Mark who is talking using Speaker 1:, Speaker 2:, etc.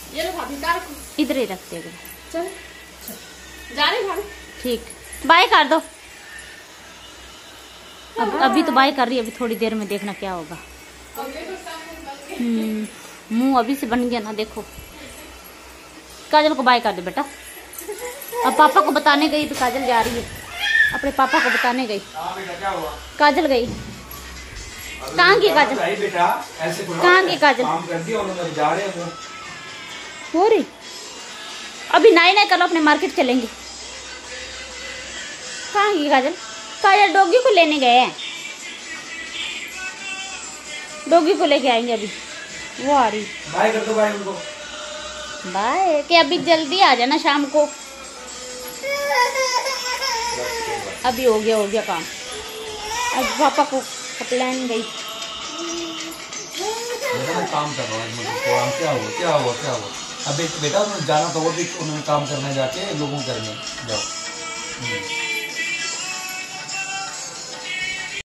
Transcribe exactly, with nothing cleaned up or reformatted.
Speaker 1: ये लो भाभी कार
Speaker 2: इधर ही रखते हैं।
Speaker 1: चल जा रही भाभी।
Speaker 2: ठीक, बाय कर दो। अब अभी तो बाय कर रही है, अभी थोड़ी देर में देखना क्या होगा। हम्म मुंह अभी से बन गया ना, देखो। काजल को बाय कर दो बेटा। अब पापा को बताने गई तो काजल जा रही है, अपने पापा को बताने गई। काजल गई। कहाँ की काजल? कहाँ की काजल? हो रही अभी नाई नाई करो, अपने मार्केट चलेंगे। कहाँ की काजल? काजल डॉगी को लेने गए हैं, डॉगी को लेके आएंगे अभी। वो आ रही। बाय कर दो बाय उनको। बाय कि अभी जल्दी आ जाना शाम को। अभी हो गया हो गया काम। अब पापा को प्लान गई।
Speaker 3: काम कर रहा है, क्या हुआ क्या हुआ क्या हुआ? अभी बेटा उन्होंने जाना था, वो भी उन्होंने काम करने जाके लोगों करने जाओ।